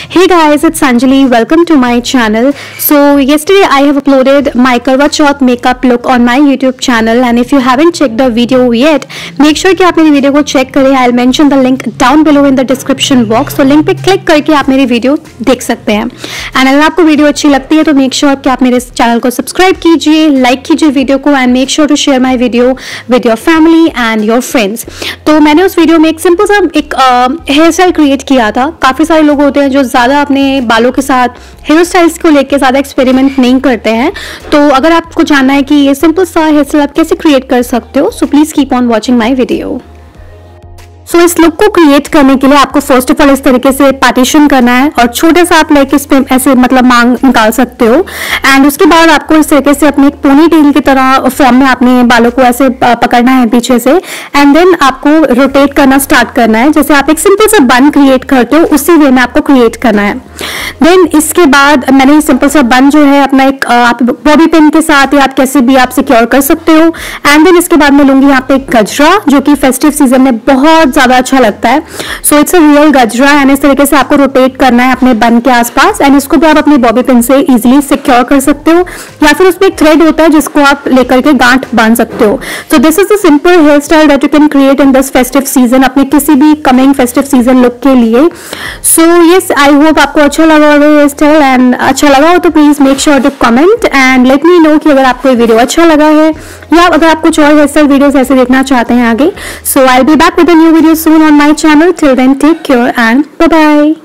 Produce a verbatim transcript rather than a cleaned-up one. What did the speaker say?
Hey guys, it's Anjali. Welcome to my channel. So yesterday I have uploaded my Karwachauth makeup look on my YouTube channel, and if you haven't checked the video yet, make sure कि आप मेरी video को check करें. I'll mention the link down below in the description box. So link पे click करके आप मेरी video देख सकते हैं. एंड अगर आपको वीडियो अच्छी लगती है तो मेक श्योर sure कि आप मेरे चैनल को सब्सक्राइब कीजिए, लाइक कीजिए वीडियो को, and make sure to share my video with your family and your friends. तो मैंने उस वीडियो में एक सिंपल सा एक हेयर स्टाइल क्रिएट किया था. काफ़ी सारे लोग होते हैं जो ज़्यादा अपने बालों के साथ हेयर स्टाइल्स को लेकर ज़्यादा एक्सपेरिमेंट नहीं करते हैं. तो अगर आपको जानना है कि ये सिंपल सा हेयर स्टाइल आप कैसे क्रिएट कर सकते हो, so please keep on watching my video. So so, इस लुक को क्रिएट करने के लिए आपको फर्स्ट ऑफ ऑल इस तरीके से पार्टीशन करना है और छोटे सा आप लाइक इस पे ऐसे मतलब मांग निकाल सकते हो. एंड उसके बाद आपको इस तरीके से अपनी एक पोनी टेल की तरह फॉर्म में अपने बालों को ऐसे पकड़ना है पीछे से, एंड देन आपको रोटेट करना स्टार्ट करना है. जैसे आप एक सिंपल सा बन क्रिएट करते हो उसी वे में आपको क्रिएट करना है. देन इसके बाद मैंने सिंपल सा बन जो है अपना एक आप बॉबी पिन के साथ या आप कैसे भी आप सिक्योर कर सकते हो. एंड देन इसके बाद मैं लूंगी यहाँ पे एक गजरा जो कि फेस्टिव सीजन में बहुत ज्यादा अच्छा लगता है. So it's a real gajra, and इस तरीके से आपको रोटेट करना है अपने बन के आसपास, एंड इसको भी आप अपनी बॉबी पिन से इजीली सिक्योर कर सकते हो, या फिर उसमें एक थ्रेड होता है जिसको आप लेकर के गांठ बांध सकते हो. So this is the simple hairstyle that you can create in this festive season, अपने किसी भी कमिंग फेस्टिव सीजन लुक के लिए. सो यस, आई होप आपको अच्छा लगा होगा हेयर स्टाइल, एंड अच्छा लगा हो तो please make sure to comment and let me know कि अगर आपको ये वीडियो अच्छा लगा है या अगर आप कुछ और हेयर स्टाइल वीडियोस ऐसे देखना चाहते हैं आगे. So I will be back with a new video soon on my channel. Till then, take care and bye bye.